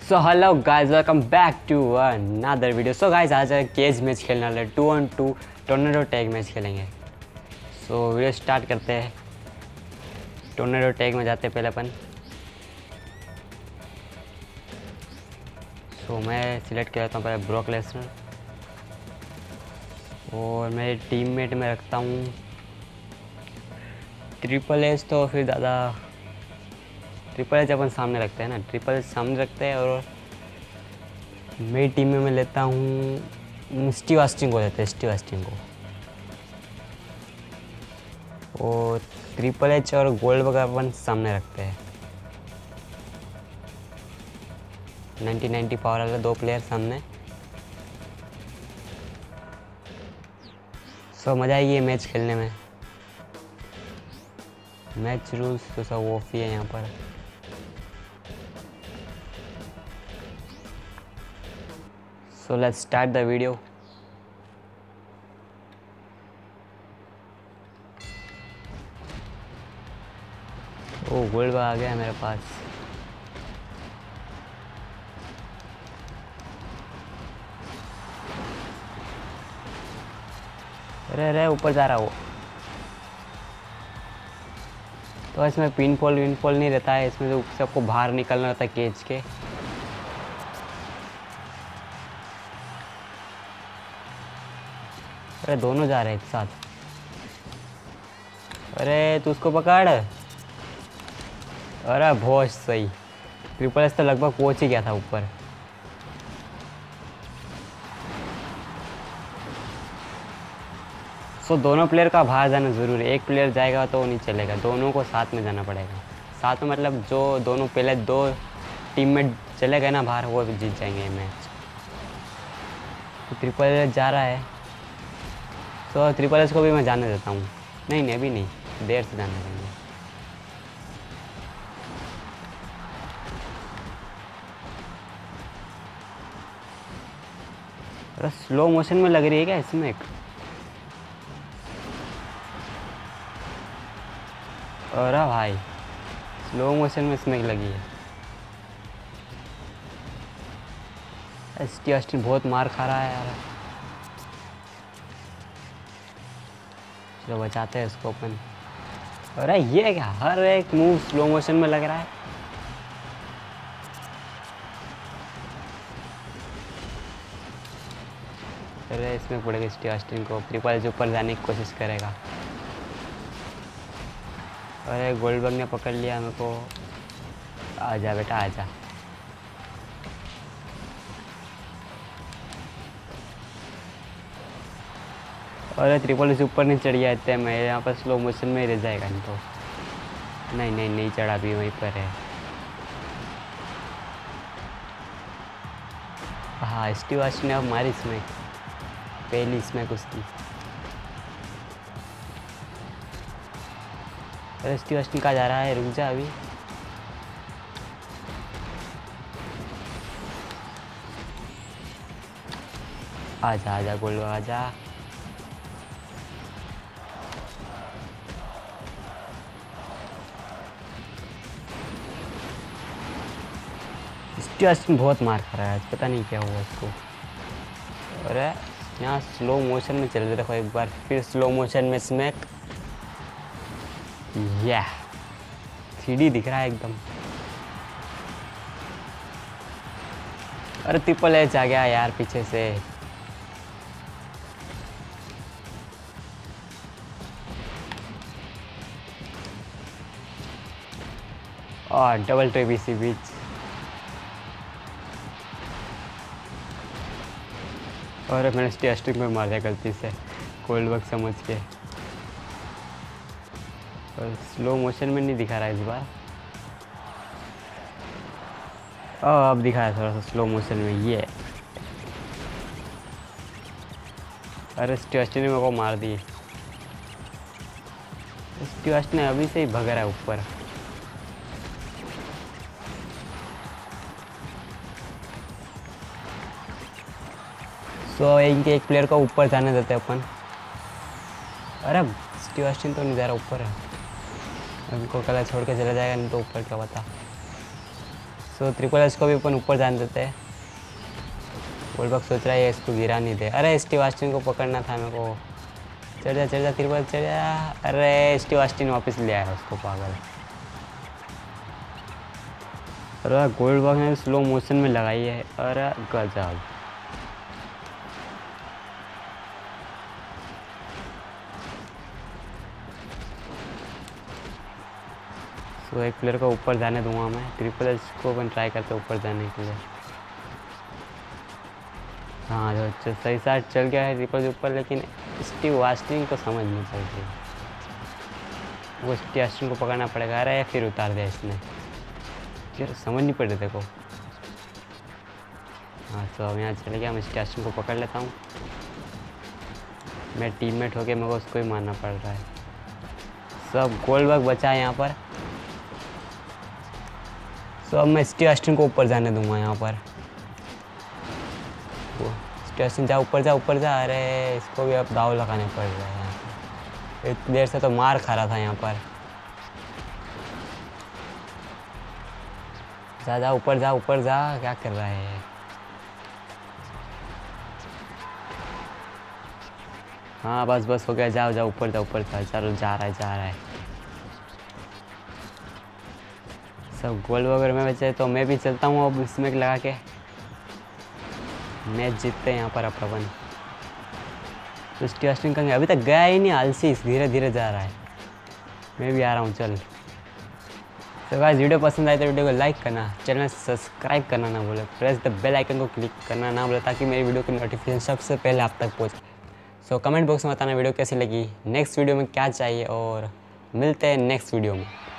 So hello guys, welcome back to another video. So guys, आज cage match खेलने वाले 2-on-2 tornado tag match खेलेंगे। So video start करते हैं। Tornado tag में जाते हैं पहले अपन। सो मैं सिलेक्ट कर लेता हूँ पहले ब्रॉक लेसनर, और मेरे टीममेट में रखता हूँ ट्रिपल एच। तो फिर ज़्यादा ट्रिपल एच अपन सामने रखते हैं ना, ट्रिपल एच सामने रखते हैं। और मेरी टीम में मैं लेता हूँ स्टीव ऑस्टिन को, लेते हैं स्टीव ऑस्टिन को। और ट्रिपल एच और गोल्डबर्ग अपन सामने रखते हैं। 90-90 पावर वाले दो प्लेयर सामने। सो मज़ा आएगी ये मैच खेलने में। मैच रूल्स तो सब ऑफ ही है यहाँ पर। So let's start the video. Oh Goldberg आ गया मेरे पास। अरे अरे ऊपर जा रहा वो। तो इसमें पिनफॉल नहीं रहता है, इसमें तो सबको बाहर निकलना रहता है केज के। अरे दोनों जा रहे हैं एक साथ। अरे तू उसको पकड़। अरे बहुत सही। ट्रिपल एच तो लगभग पहुंच ही गया था ऊपर। सो दोनों प्लेयर का बाहर जाना ज़रूरी है। एक प्लेयर जाएगा तो नहीं चलेगा, दोनों को साथ में जाना पड़ेगा। साथ में मतलब जो दोनों पहले दो टीममेट चले गए ना बाहर, वो भी जीत जाएंगे मैच। तो ट्रिपल एच जा रहा है, तो ट्रिपल एच को भी मैं जाने देता हूँ। नहीं अभी नहीं, देर से जाने देंगे। अरे स्लो मोशन में लग रही है क्या इसमें? अरे भाई स्लो मोशन में स्मैक लगी है। स्टीव ऑस्टिन बहुत मार खा रहा है यार। चलो बचाते हैं इसको अपन। अरे ये क्या, हर एक मूव स्लो मोशन में लग रहा है। अरे इसमें पड़ेगा स्टीव ऑस्टिन को। ट्रिपल एच ऊपर जाने की कोशिश करेगा। अरे गोल्डबर्ग ने पकड़ लिया मेरे को। आजा बेटा आजा। अरे ट्रिपल एच ऊपर नहीं चढ़ गया इतने में, यहाँ पर स्लो मोशन में ही रह जाएगा। नहीं तो नहीं चढ़ा, भी वहीं पर है। हाँ स्टीव ऑस्टिन ने अब मारी स्मैक, पहली स्मैक उसकी। अरे स्टीव ऑस्टिन कहाँ जा रहा है? रुक जा अभी। आजा गोल्डबर्ग आजा। स्टीव ऑस्टिन बहुत मार खा रहा है, पता नहीं क्या हुआ इसको। अरे यहाँ स्लो मोशन में चल रहे, देखो एक बार फिर स्लो मोशन में स्मैक। या 3D दिख रहा है एकदम। अरे ट्रिपल एच आ गया यार पीछे से। और डबल ट्रिपल बीच। और मैंने स्टीव ऑस्टिन में मार दिया गलती से, गोल्डबर्ग समझ के। और स्लो मोशन में नहीं दिखा रहा है इस बार। अब दिखा है थोड़ा सा स्लो मोशन में ये। अरे स्टीव ऑस्टिन ने मेरे को मार दी। स्टीव ऑस्टिन अभी से ही भग रहा है ऊपर। सो इनके एक प्लेयर को ऊपर जाने देते हैं अपन। अरे स्टीव ऑस्टिन तो नहीं जा रहा ऊपर है, उनको कल छोड़ के चला जाएगा, नहीं तो ऊपर क्या बता। सो ट्रिपल एच को भी अपन ऊपर जाने देते हैं। गोल्डबर्ग सोच रहा है इसको गिरा नहीं दे। अरे स्टीव ऑस्टिन को पकड़ना था मेरे को। चढ़ जा ट्रिपल चढ़ जा। अरे स्टीव ऑस्टिन वापस ले आया उसको, पागल। अरे गोल्डबर्ग ने स्लो मोशन में लगाई है। अरे गजब। तो एक प्लेयर को ऊपर जाने दूंगा मैं। ट्रिपल एच को अपन ट्राई करते ऊपर जाने के लिए। हाँ जो सही साइड चल गया है ट्रिपल एच ऊपर, लेकिन स्टीव ऑस्टिन को समझ नहीं चल रही। वो स्टीव ऑस्टिन को पकड़ना पड़ेगा। अरे फिर उतार दिया इसने यार, समझ नहीं पड़ रही देखो। हाँ तो अब यहाँ चले गया। मैं स्टीव ऑस्टिन को पकड़ लेता हूँ। मैं टीममेट होके मेरे को उसको ही मारना पड़ रहा है। सब गोल्डबर्ग बचा है यहाँ पर। सो अब मैं स्टीव ऑस्टिन को ऊपर जाने दूंगा यहाँ पर। स्टीव ऑस्टिन जा ऊपर जा ऊपर जा। अरे इसको भी अब दाव लगाने पड़ रहा है यहाँ पर। इतनी देर से तो मार खा रहा था यहाँ पर। जा जा ऊपर जा ऊपर जा। क्या कर रहा है? हाँ बस बस हो गया। जाओ जाओ ऊपर जा ऊपर जा। चलो जा रहा है। सब गोल वगैरह में बचे तो मैं भी चलता हूँ अब स्मैक लगा के। मैच जीतते हैं यहाँ पर अपन। तो स्टीव ऑस्टिन कहेंगे अभी तक गया ही नहीं, आलसी धीरे धीरे जा रहा है। मैं भी आ रहा हूँ, चल। तो गाइस वीडियो पसंद आए तो वीडियो को लाइक करना, चैनल सब्सक्राइब करना ना भूले, प्रेस द बेल आइकन को क्लिक करना ना भूले ताकि मेरी वीडियो की नोटिफिकेशन सबसे पहले आप तक पहुँचे। सो कमेंट बॉक्स में बताना वीडियो कैसी लगी, नेक्स्ट वीडियो में क्या चाहिए, और मिलते हैं नेक्स्ट वीडियो में।